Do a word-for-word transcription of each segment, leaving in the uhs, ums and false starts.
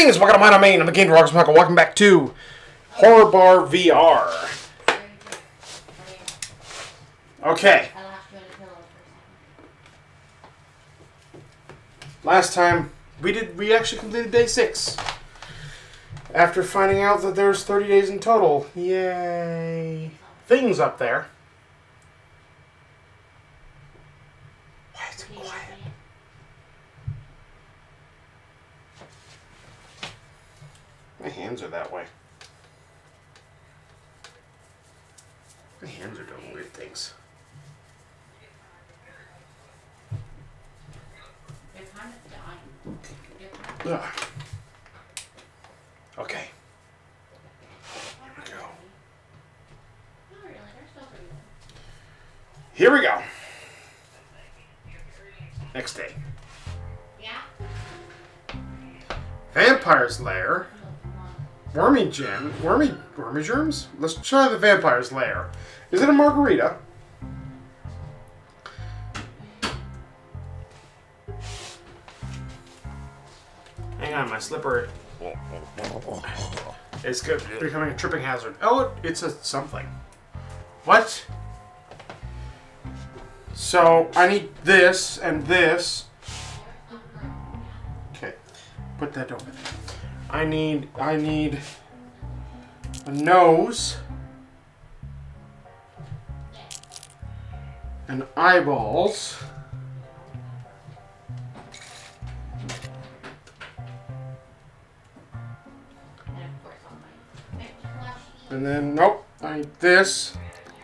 Greetings, welcome to my domain. I'm the Game Rocks Michael. Welcome back to Horror Bar V R. Okay. Last time we did, we actually completed day six. After finding out that there's thirty days in total. Yay! Things up there. Why is it quiet? My hands are that way. My hands are doing weird things. Ugh. Okay. Here we go. Here we go. Next day. Vampire's Lair. Wormy gem. Wormy wormy germs? Let's try the Vampire's Lair. Is it a margarita? Hang on, my slipper is good, becoming a tripping hazard. Oh, it's a something. What? So I need this and this. Okay, put that over there. I need, I need a nose and eyeballs. And then, nope, I need this.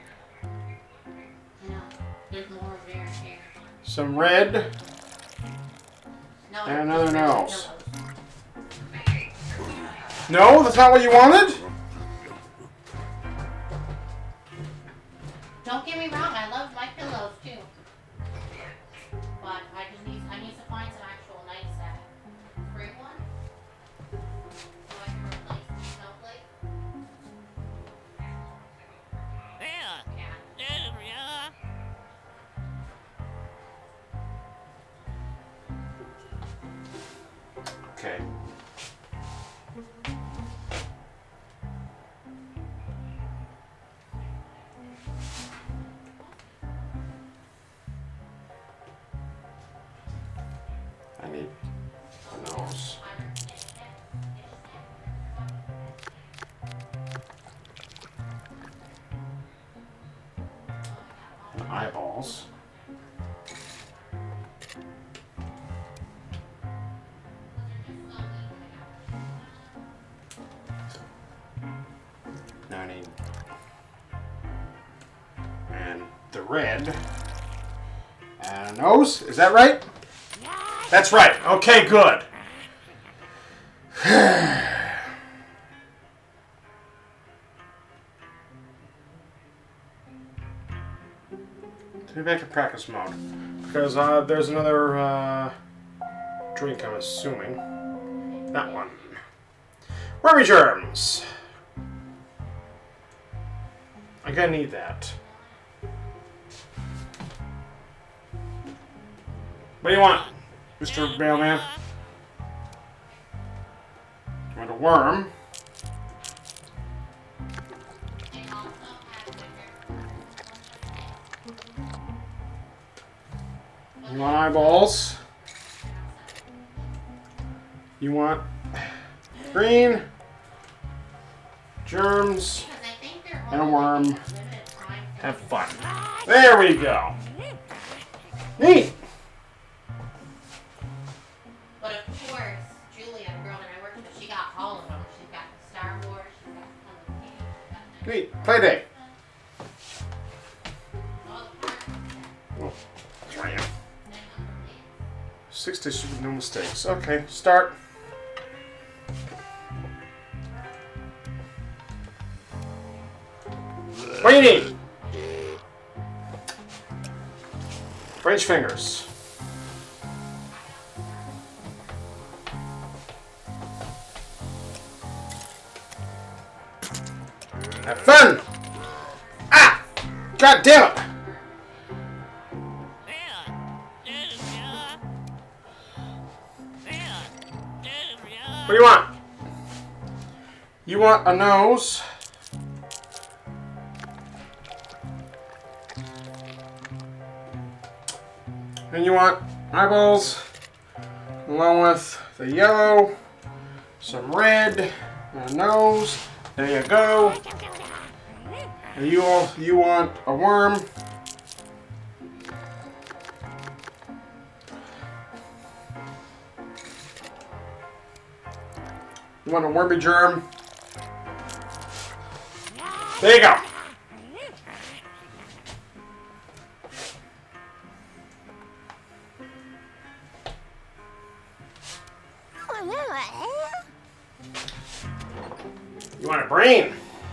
Some red. And another nose. No, that's not what you wanted? Don't get me wrong, I love my pillows too. But I just need I need to find some actual nice set. Bring one. So I can replace the snowflake. Yeah. Yeah. Okay. I need a nose. And eyeballs. Now I need and the red and a nose. Is that right? That's right. Okay, good. Maybe I can practice mode. Because uh, there's another uh, drink, I'm assuming. That one. Wormy germs. I'm gonna need that. What do you want, Mister Mailman? You want a worm? You want eyeballs? You want green, germs, and a worm. Have fun. There we go. Neat. But of course, Julia, the girl that I work with, she got all of them. She's got Star Wars, she's got Hello Kitty, she's got Neat. Play day. Oh, that's right. Six dishes with no mistakes. Okay, start. What do you need? French fingers. Have fun! Ah! God damn it! What do you want? You want a nose? And you want eyeballs, along with the yellow, some red, and a nose. There you go. And you all, you want a worm. You want a wormy germ. There you go. You want a brain?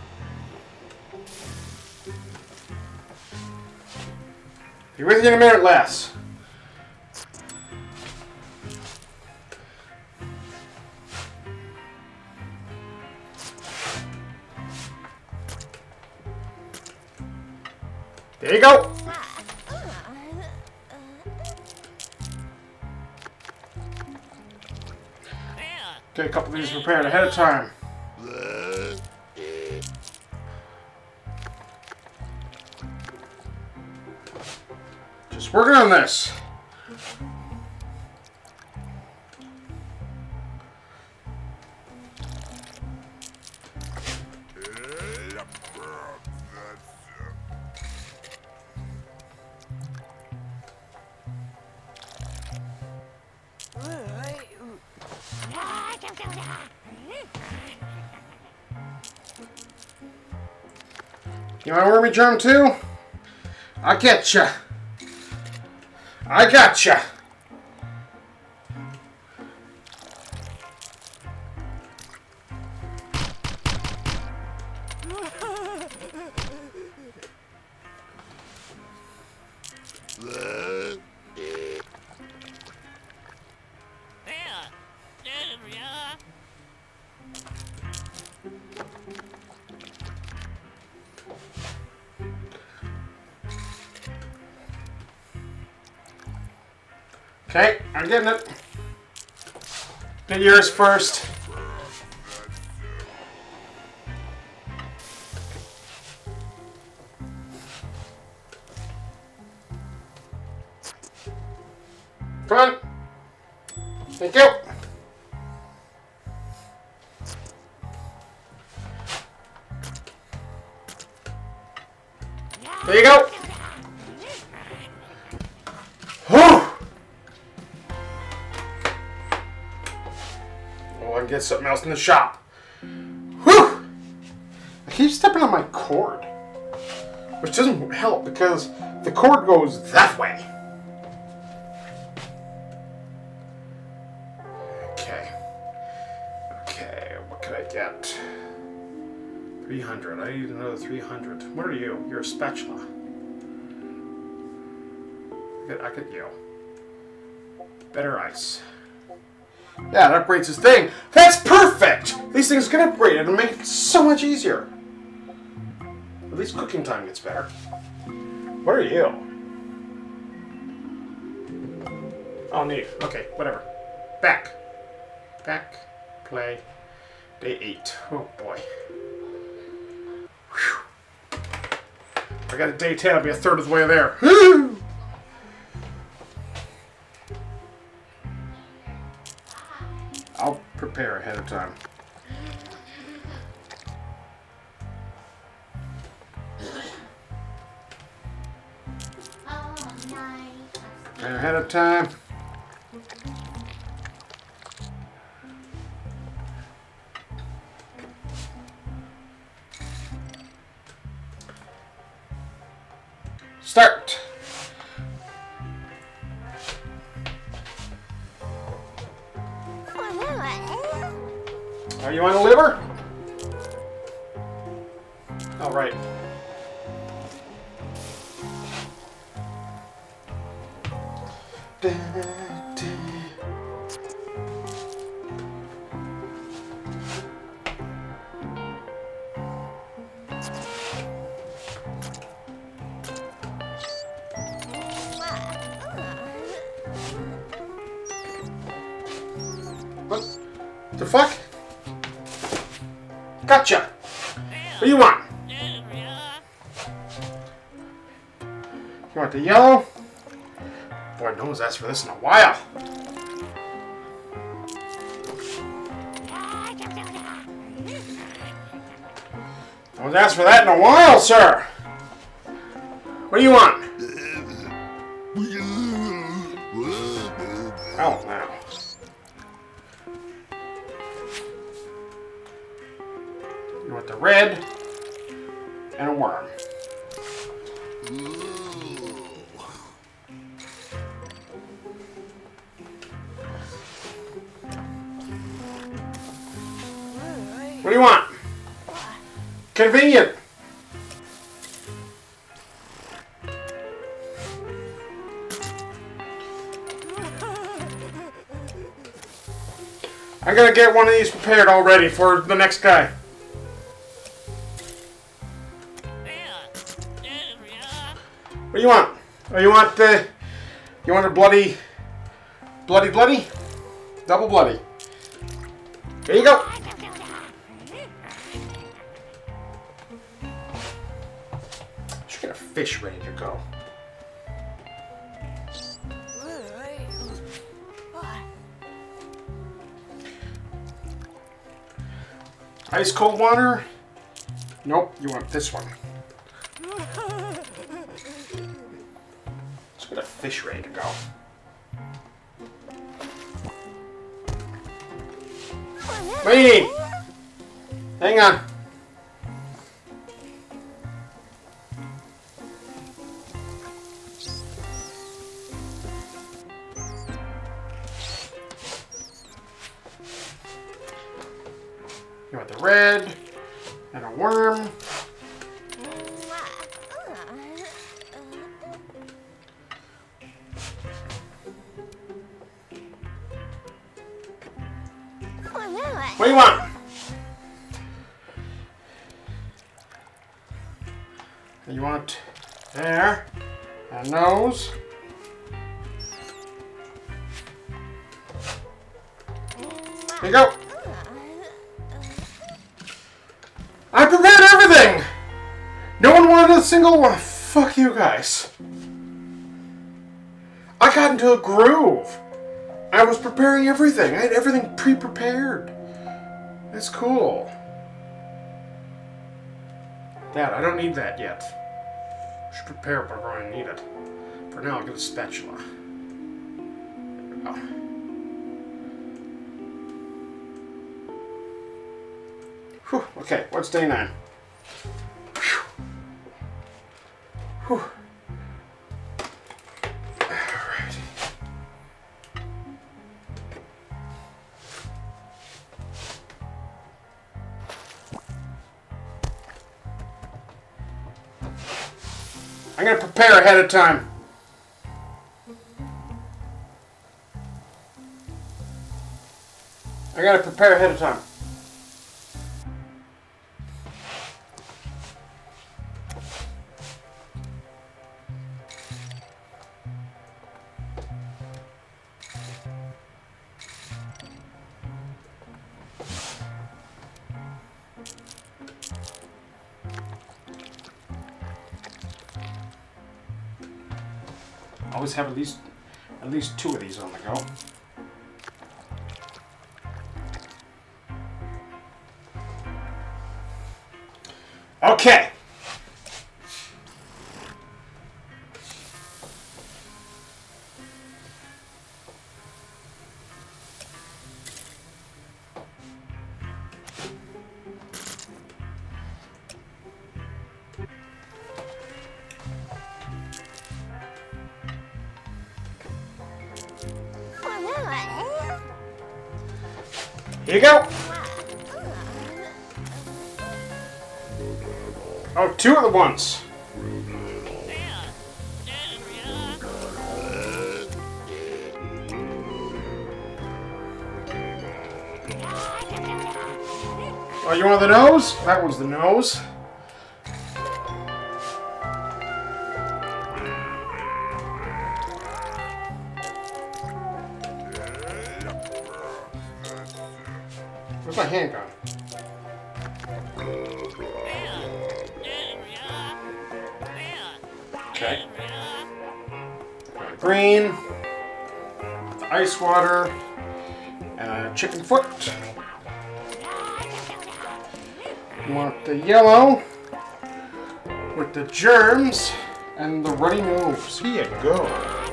Be with you in a minute, Les. There you go. Get a couple of these prepared ahead of time. Just working on this. You want a wormy germ too? I getcha. I gotcha. Okay, I'm getting it. Get yours first. Come on. Thank you. There you go. Whew. And get something else in the shop. Whew! I keep stepping on my cord, which doesn't help because the cord goes that way. Okay. Okay, what could I get? three hundred. I need another three hundred. What are you? You're a spatula. I get, I get you. Better ice. Yeah, it upgrades his thing. That's perfect! These things can upgrade it and make it so much easier. At least cooking time gets better. What are you? Oh, neat. Okay, whatever. Back. Back. Play. Day eight. Oh, boy. Whew. If I got a day ten, I'll be a third of the way there. Woo! I'll prepare ahead of time. Prepare ahead of time. Start. Are you on a liver? All right. Da, da. What? The fuck? Gotcha! What do you want? You want the yellow? Boy, no one's asked for this in a while. No one's asked for that in a while, sir. What do you want? Oh, now. You want the red and a worm. What do you want? Convenient. I'm gonna get one of these prepared already for the next guy. What do you want? Oh, you want the... Uh, you want a bloody... Bloody bloody? Double bloody. There you go. Should get a fish ready to go. Ice cold water? Nope, you want this one. Let's get a fish ready to go. Wait! Hang on. You want the red and a worm. What do you want? You want there and nose. There you go. I prepared everything! No one wanted a single one. Fuck you guys. I got into a groove. I was preparing everything. I had everything pre-prepared. That's cool. Dad, I don't need that yet. I should prepare it before I need it. For now, I'll get a spatula. There we go. Whew. Okay, what's day nine? Whew. Whew. Alright. I'm gonna prepare ahead of time. I gotta prepare ahead of time. Always have at least at least two of these on the go. Okay. Here you go. Oh, two at the once. Oh, you want the nose? That was the nose. Where's my handgun? Okay. Green, the ice water, and a chicken foot. You want the yellow with the germs and the runny nose. Here you go.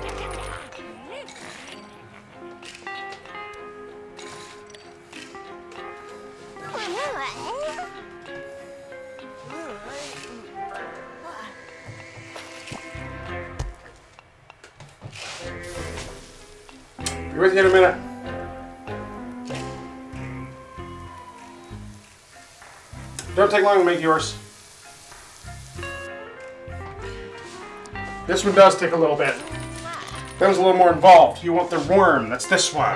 Be with you in a minute. Don't take long to make yours. This one does take a little bit. That was a little more involved. You want the worm. That's this one.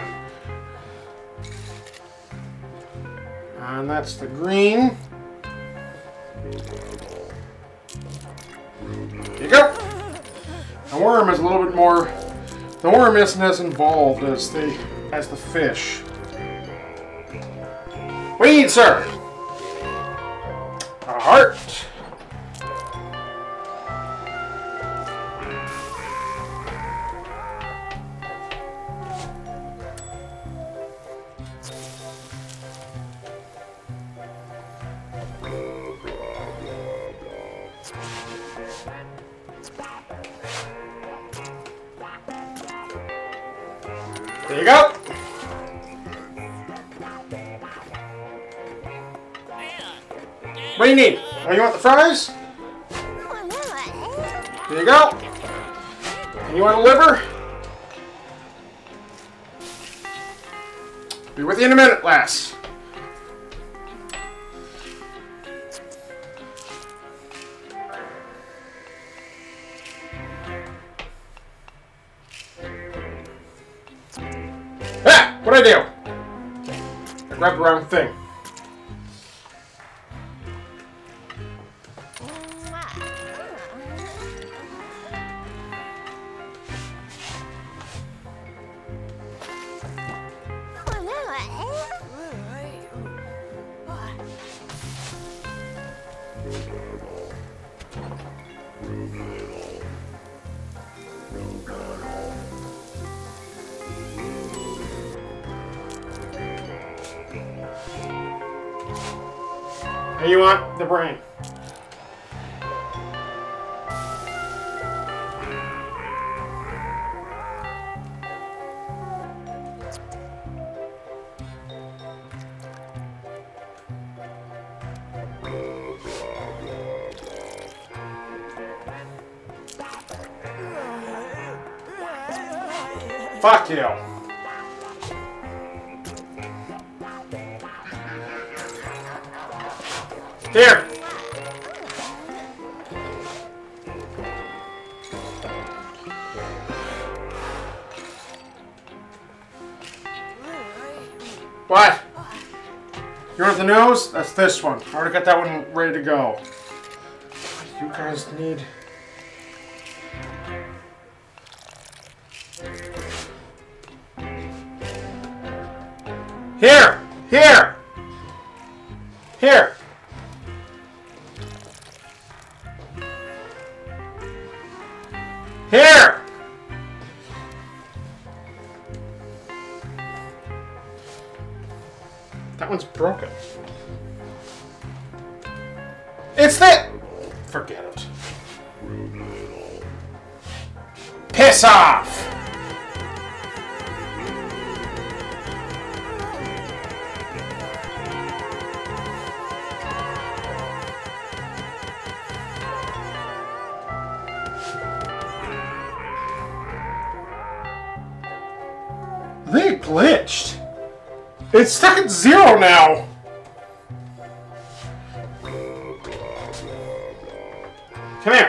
And that's the green. There you go. The worm is a little bit more. The worm isn't as involved as the as the fish. What do you need, sir? A heart. There you go. What do you need? Oh, you want the fries? There you go. And you want a liver? Be with you in a minute, lass. Ah! What'd I do? I grabbed the wrong thing. And you want the brain. Fuck you. Here. What? You want the nose? That's this one. I already got that one ready to go. You guys need... Here! Here! Here! Here! That one's broken. It's that! Forget it. Piss off! They glitched. It's stuck at zero now. Come here.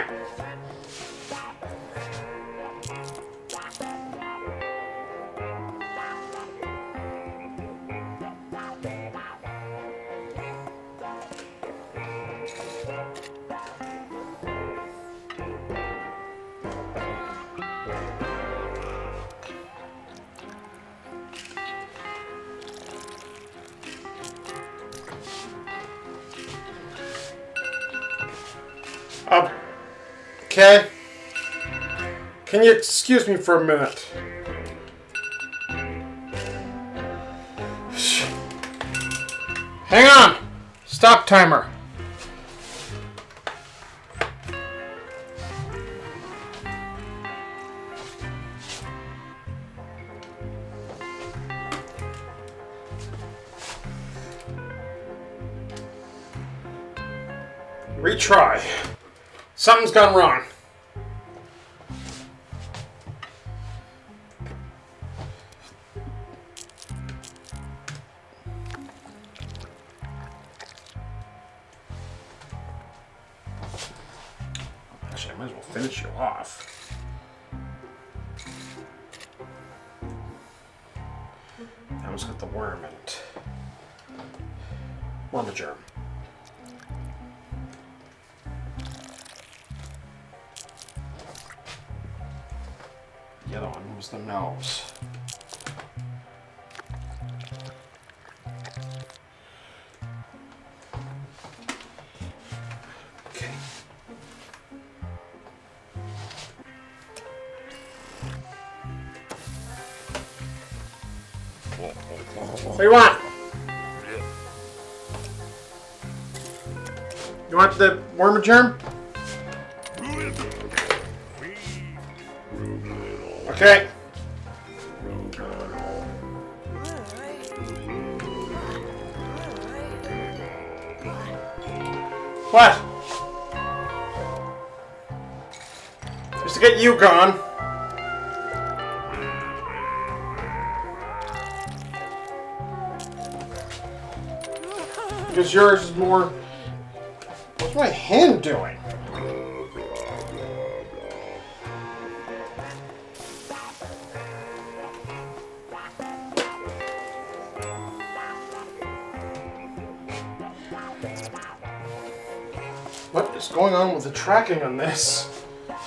Uh, okay. Can you excuse me for a minute? Hang on! Stop timer. Retry. Something's gone wrong. Actually, I might as well finish you off. That one's got the worm in it. Wormagerm. The other one was the nose. Okay. What do you want? You want the Wormagerm? Okay. What? Just to get you gone. Because yours is more... What's my hand doing? What is going on with the tracking on this?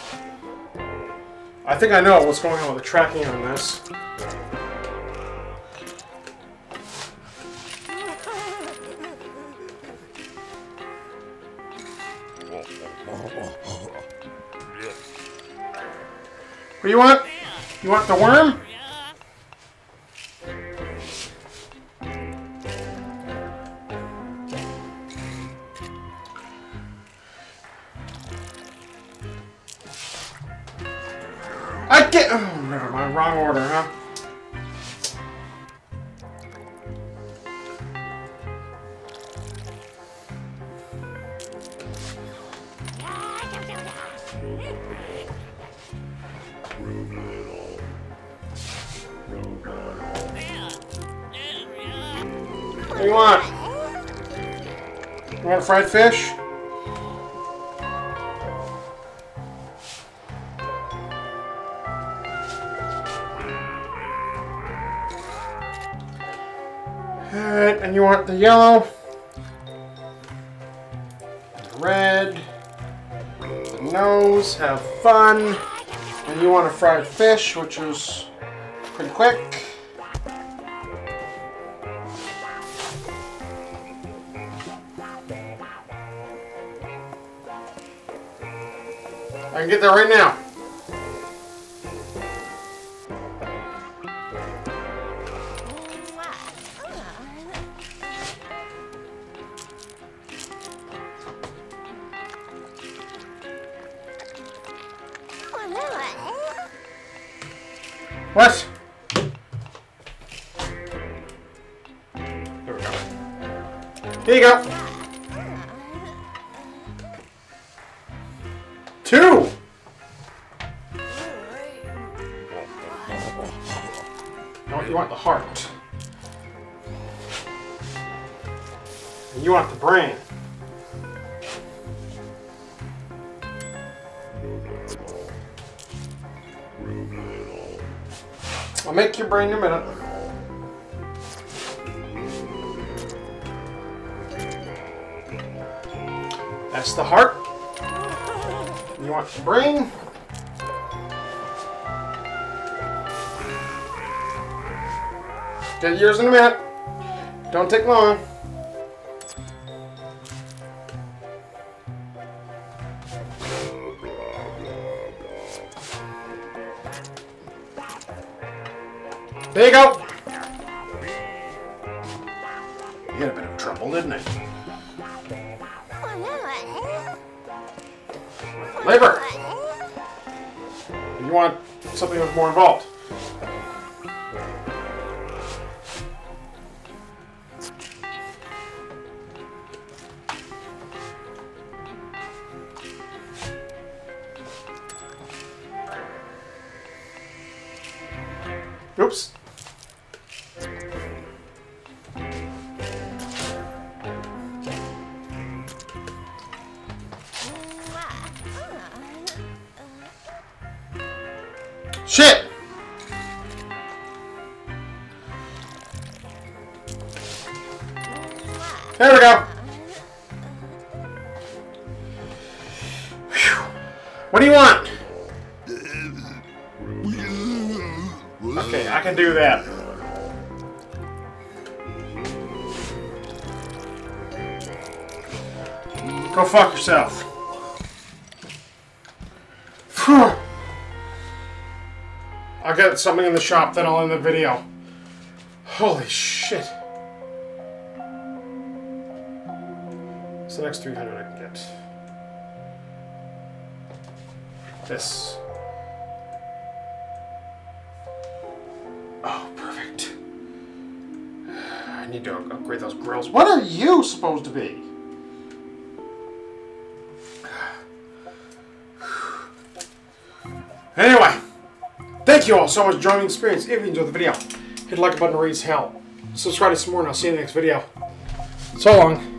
I think I know what's going on with the tracking on this. What do you want? You want the worm? I get. Oh, never mind. Wrong order, huh? What do you want? You want fried fish? Alright, and you want the yellow, the red, the nose, have fun, and you want a fried fish, which is pretty quick. I can get there right now. What? There we go. Here you go. Two. No, you want the heart. And you want the brain. I'll make your brain in a minute. That's the heart. You want the brain. Get yours in a minute. Don't take long. There you go. You had a bit of trouble, didn't it? Labor. You want something that's more involved. Oops. Shit! There we go. Whew. What do you want? Okay, I can do that. Go fuck yourself. Phew. I'll get something in the shop, then I'll end the video. Holy shit. What's the next three hundred I can get? This. Oh, perfect. I need to upgrade those grills. What are you supposed to be? Anyway, thank you all so much for joining the experience. If you enjoyed the video, hit the like button, raise hell. Subscribe to some more, and I'll see you in the next video. So long.